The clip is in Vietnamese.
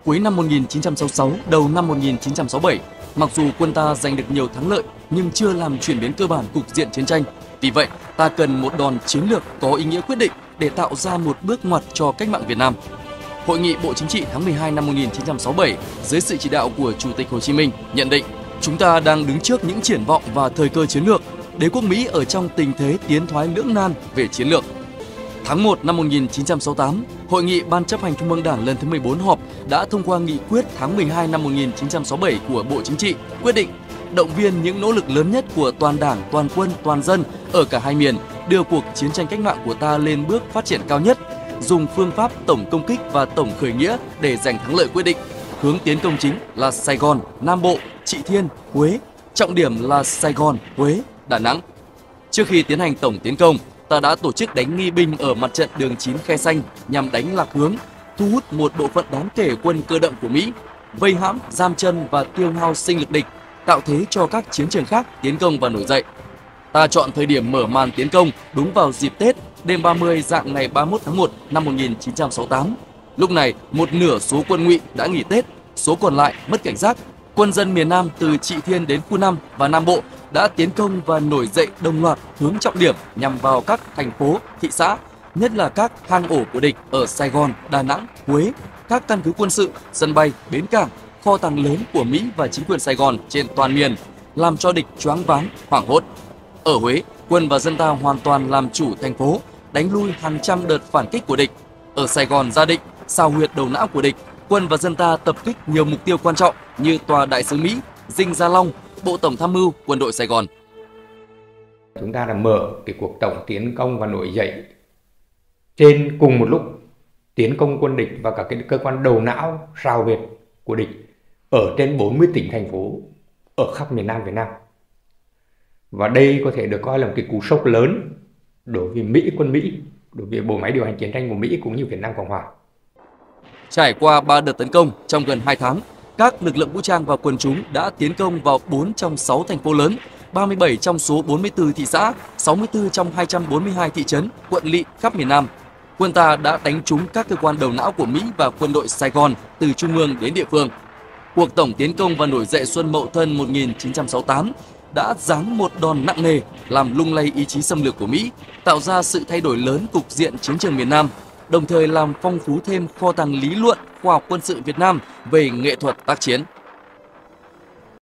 Cuối năm 1966, đầu năm 1967, mặc dù quân ta giành được nhiều thắng lợi nhưng chưa làm chuyển biến cơ bản cục diện chiến tranh. Vì vậy, ta cần một đòn chiến lược có ý nghĩa quyết định để tạo ra một bước ngoặt cho cách mạng Việt Nam. Hội nghị Bộ Chính trị tháng 12 năm 1967 dưới sự chỉ đạo của Chủ tịch Hồ Chí Minh nhận định chúng ta đang đứng trước những triển vọng và thời cơ chiến lược. Đế quốc Mỹ ở trong tình thế tiến thoái lưỡng nan về chiến lược. Tháng 1 năm 1968, Hội nghị Ban chấp hành Trung ương Đảng lần thứ 14 họp đã thông qua nghị quyết tháng 12 năm 1967 của Bộ Chính trị quyết định động viên những nỗ lực lớn nhất của toàn Đảng, toàn quân, toàn dân ở cả hai miền đưa cuộc chiến tranh cách mạng của ta lên bước phát triển cao nhất, dùng phương pháp tổng công kích và tổng khởi nghĩa để giành thắng lợi quyết định. Hướng tiến công chính là Sài Gòn, Nam Bộ, Trị Thiên, Huế, trọng điểm là Sài Gòn, Huế, Đà Nẵng. Trước khi tiến hành tổng tiến công, ta đã tổ chức đánh nghi binh ở mặt trận đường 9 Khe Xanh nhằm đánh lạc hướng, thu hút một bộ phận đáng kể quân cơ động của Mỹ, vây hãm, giam chân và tiêu hao sinh lực địch, tạo thế cho các chiến trường khác tiến công và nổi dậy. Ta chọn thời điểm mở màn tiến công đúng vào dịp Tết, đêm 30 dạng ngày 31 tháng 1 năm 1968. Lúc này, một nửa số quân Ngụy đã nghỉ Tết, số còn lại mất cảnh giác. Quân dân miền Nam từ Trị Thiên đến khu 5 và Nam Bộ đã tiến công và nổi dậy đồng loạt hướng trọng điểm nhằm vào các thành phố, thị xã, nhất là các hang ổ của địch ở Sài Gòn, Đà Nẵng, Huế, các căn cứ quân sự, sân bay, bến cảng, kho tàng lớn của Mỹ và chính quyền Sài Gòn trên toàn miền, làm cho địch choáng váng, hoảng hốt. Ở Huế, quân và dân ta hoàn toàn làm chủ thành phố, đánh lui hàng trăm đợt phản kích của địch. Ở Sài Gòn, Gia Định, xào huyệt đầu não của địch, quân và dân ta tập kích nhiều mục tiêu quan trọng như tòa đại sứ Mỹ, Dinh Gia Long, Bộ Tổng tham mưu Quân đội Sài Gòn. Chúng ta đã mở cái cuộc tổng tiến công và nổi dậy trên cùng một lúc, tiến công quân địch và các cái cơ quan đầu não xào huyệt của địch ở trên 40 tỉnh thành phố ở khắp miền Nam Việt Nam. Và đây có thể được coi là một cái cú sốc lớn đối với Mỹ, quân Mỹ, đối với bộ máy điều hành chiến tranh của Mỹ cũng như Việt Nam Cộng Hòa. Trải qua 3 đợt tấn công trong gần 2 tháng, các lực lượng vũ trang và quần chúng đã tiến công vào 4 trong 6 thành phố lớn, 37 trong số 44 thị xã, 64 trong 242 thị trấn, quận lỵ khắp miền Nam. Quân ta đã đánh trúng các cơ quan đầu não của Mỹ và quân đội Sài Gòn từ trung ương đến địa phương. Cuộc tổng tiến công và nổi dậy Xuân Mậu Thân 1968 đã giáng một đòn nặng nề làm lung lay ý chí xâm lược của Mỹ, tạo ra sự thay đổi lớn cục diện chiến trường miền Nam, đồng thời làm phong phú thêm kho tàng lý luận khoa học quân sự Việt Nam về nghệ thuật tác chiến.